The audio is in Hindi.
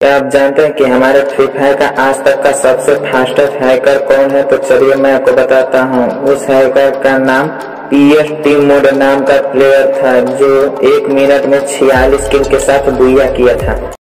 क्या आप जानते हैं कि हमारे फ्री फायर का आज तक का सबसे फास्टेस्ट हैकर कौन है? तो चलिए मैं आपको बताता हूँ। उस हैकर का नाम PS टीम मोड नाम का प्लेयर था, जो 1 मिनट में 46 किल के साथ बुइया किया था।